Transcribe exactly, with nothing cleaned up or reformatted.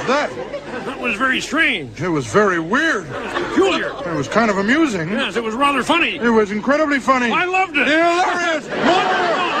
that? That was very strange. It was very weird. Peculiar. It was kind of amusing. Yes, it was rather funny. It was incredibly funny. I loved it. Hilarious. Wonderful.